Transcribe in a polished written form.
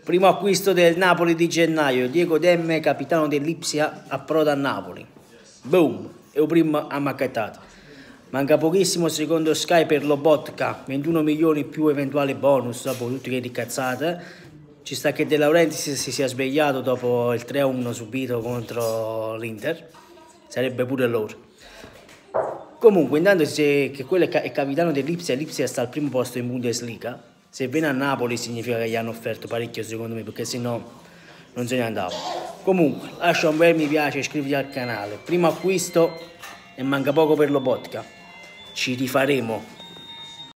Primo acquisto del Napoli di gennaio, Diego Demme, capitano dell'Ipsia, approda a Napoli. Boom, è il primo ammacchettato. Manca pochissimo secondo Sky per Lobotka, 21 milioni più eventuali bonus, dopo tutte le ricazzate. Ci sta che De Laurentiis si sia svegliato dopo il 3-1 subito contro l'Inter, sarebbe pure loro. Comunque, intanto che quello è capitano dell'Ipsia, l'Ipsia sta al primo posto in Bundesliga. Se viene a Napoli significa che gli hanno offerto parecchio secondo me, perché sennò non se ne andava. Comunque, lascia un bel mi piace, iscriviti al canale. Primo acquisto e manca poco per Lobotka. Ci rifaremo.